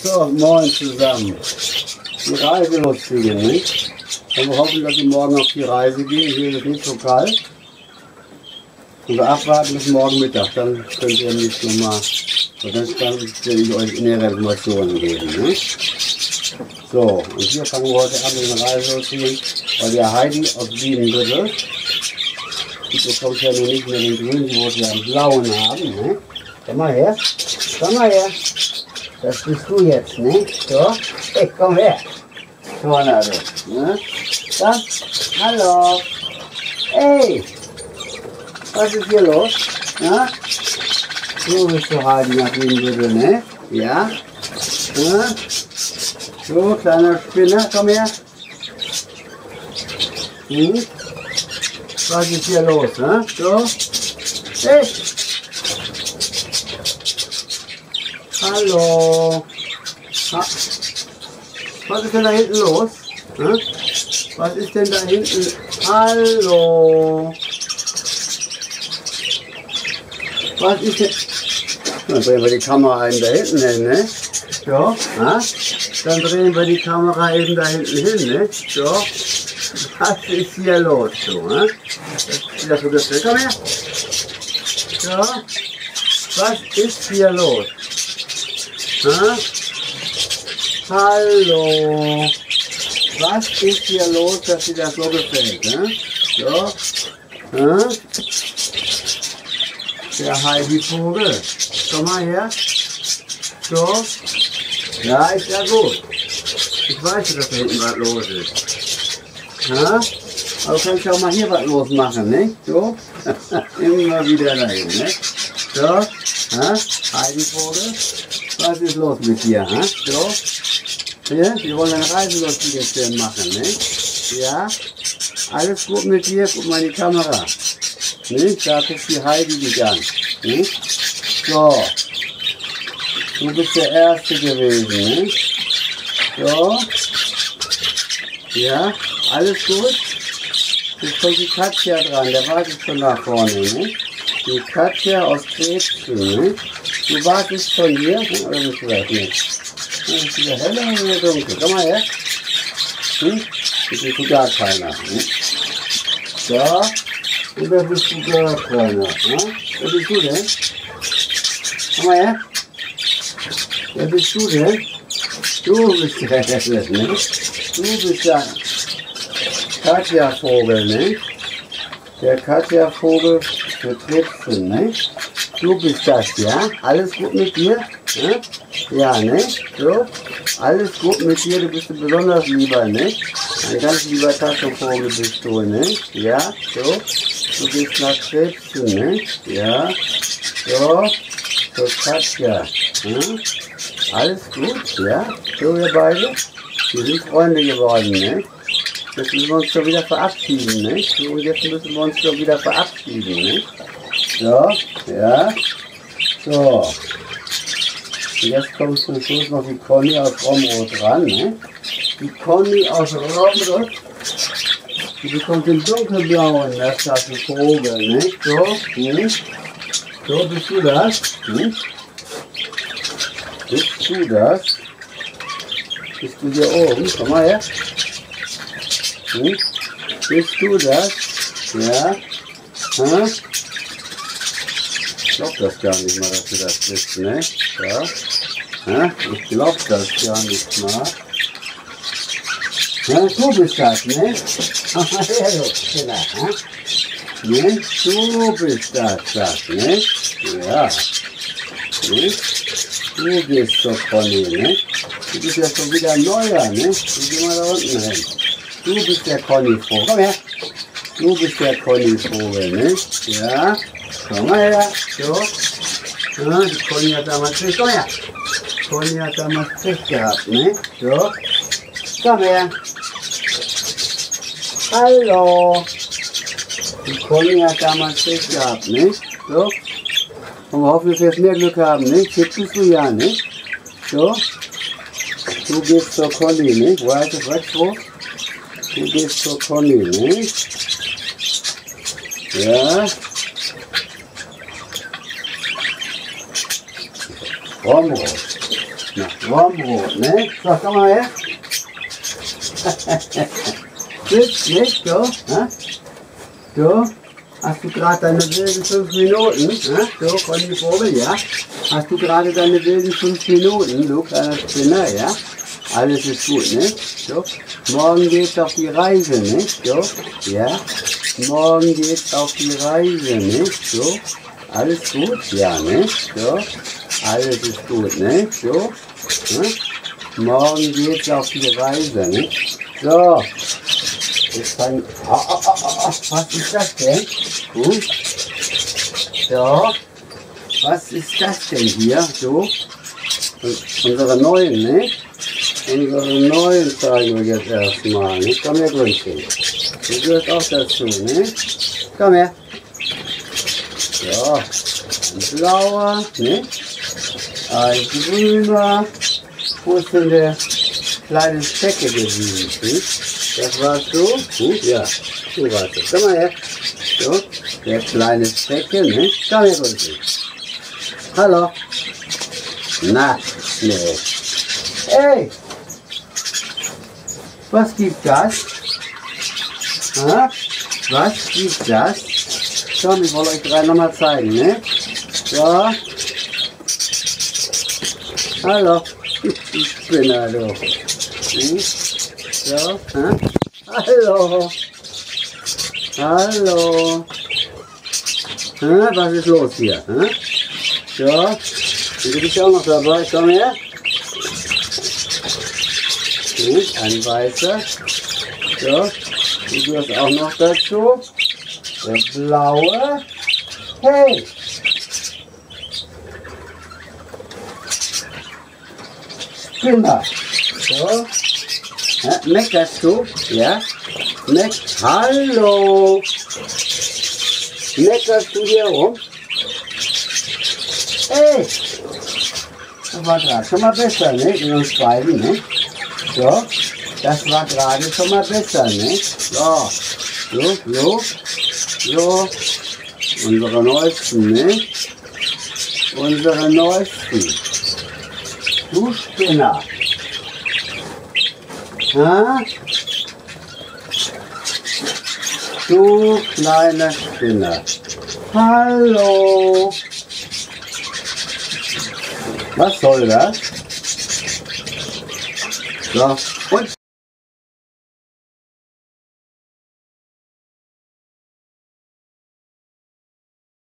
So, moin zusammen. Die Reise loszüge, nicht? Und wir hoffen, dass Sie morgen auf die Reise gehen. Hier ist es nicht so kalt. Und wir abwarten bis morgen Mittag. Dann könnt ihr nicht nochmal. Und dann werde ich euch nähere Informationen geben. Nicht? So, und hier fangen wir heute an mit der Reise loszüge. Weil der Heidi aus Biedenbüttel, die bekommt ja nun nicht mehr den grünen, die wollte ja einen blauen haben. Ne? Komm mal her. Komm mal her. Das bist du jetzt, ne? So, hey, komm her. Tornado, ne? Da, hallo. Hey, was ist hier los? Ja? Du bist so Heidi nach Biedenbüttel, ne? Ja? Ja? So, kleiner Spinner, komm her. Hm? Was ist hier los, ne? So. Hey. Hallo. Was ist denn da hinten los? Hm? Was ist denn da hinten? Hallo. Was ist denn? Dann drehen wir die Kamera eben da hinten hin, ne? So. Dann drehen wir die Kamera eben da hinten hin, ne? So. Was ist hier los? So, ne? Das so gefällt. Komm her. So. Was ist hier los? Hallo. Was ist hier los, dass dir das so gefällt? So. Der Heidi-Vogel. Komm mal her. So. Ja, ist ja gut. Ich weiß, dass da hinten was los ist. Aber du kannst ja auch mal hier was losmachen, nicht? So. Immer wieder dahin, ne? So. Heidi-Vogel. Was ist los mit dir? So. Hier, wir wollen eine Reiselustige machen, ne? Ja. Alles gut mit dir? Guck mal in die Kamera. Ne? Da ist die Heidi gegangen. Ne? So. Du bist der Erste gewesen, ne? So. Ja. Alles gut? Jetzt kommt die Katja dran, der wartet schon nach vorne, ne? Die Katja aus Krebsen, ne? Du wartest von hier, oder bist du das nicht? Das ist wieder heller oder wieder dunkel? Komm mal her. Das bist du gar keiner. Ne? So, oder bist du gar keiner? Ne? Wer bist du denn? Komm mal her. Wer bist du denn? Du bist der Helle, ne? Du bist der Katja-Vogel, ne? Der Katja-Vogel für Krebsen, ne? Du bist das, ja? Alles gut mit dir? Ne? Ja, ne? So? Alles gut mit dir, du bist ein besonders lieber, ne? Ein ganz lieber Taschenvogel bist du, ne? Ja, so? Du bist nach Krebsen, ne? Ja, so? So, Katja, ne? Alles gut, ja? So, wir beide? Wir sind Freunde geworden, ne? Jetzt müssen wir uns schon wieder verabschieden, ne? So, und jetzt müssen wir uns schon wieder verabschieden, ne? So, ja, so. Und jetzt kommt zum Schluss noch die Conny aus Romrod ran, ne? Die Conny aus Romrod, die bekommt den dunkelblauen, das ist ein Vogel, ne? So, so, bist du das? Bist du das? Bist du hier oben? Komm mal her. Bist du das? Ja. Ich glaub das gar nicht mal, dass du das bist, ne? Ja. Ich glaub das gar nicht mal. Ja, du bist das, ne? Komm mal her, du Kinder, ne? Du bist das, ne? Ja. Ne? Du bist so Conny, ne? Du bist ja schon wieder ein neuer, ne? Du geh mal da unten hin. Du bist der Conny-Vogel. Komm her. Du bist der Conny-Vogel, ne? Ja. Komm mal her. So. Ja, die Conny hat damals Pech. Komm her. Conny hat damals Pech gehabt, ne? So. Komm her. Hallo. Die Conny hat damals Pech gehabt, ne? So. Und wir hoffen, dass wir jetzt mehr Glück haben, ne? Jetzt bist du ja, ne? So. Du gehst zur Conny, ne? Wo heißt es? Weißt du? Du gehst zur Conny, ne? Ja. Romrod. Na. Warmbrot, ne? So, komm mal her. Sitzt nicht, so, ne? So, hast du gerade deine wilden 5 Minuten, ne? So, von die Vogel, ja? Hast du gerade deine wilden 5 Minuten, du kleiner Spinner, ja? Alles ist gut, ne? So, morgen geht's auf die Reise, ne? So, ja? Morgen geht's auf die Reise, ne? So, alles gut, ja, ne? So, alles ist gut, ne? So, ne? Morgen geht's auf die Reise, ne? So, jetzt fang... was ist das denn? So, was ist das denn hier? So, unsere neuen, ne? Unsere neuen zeigen wir jetzt erstmal, ne? Komm her, Grünchen. Du gehörst auch dazu, ne? Komm her. So, ein blauer, ne? Ein grüner. Wo ist denn der kleine Stecke geblieben? Ne? Das warst du? Ja, du warst es. Komm mal her. So, der kleine Stecke, ne? Komm her, Grünchen. Hallo. Na, ne. Hey! Was gibt das? Ha? Was gibt das? Komm, ich wollte euch drei nochmal zeigen, ne? So. Hallo. Ich bin da, du. So. Ha? Hallo. Hallo. Ha? Was ist los hier? Ha? So. Du bist auch noch dabei. Komm her. Ein weißer. So, du gehörst auch noch dazu. Der blaue. Hey! Spinner. So. Ja, meckerst du? Ja? Hallo! Meckerst du hier rum? Hey! Das war gerade schon mal besser, ne? In uns beiden, ne? So, das war gerade schon mal besser, ne? So, so, unsere neuesten, ne? Unsere neuesten. Du Spinner. Ha? Du kleiner Spinner. Hallo. Was soll das? So, und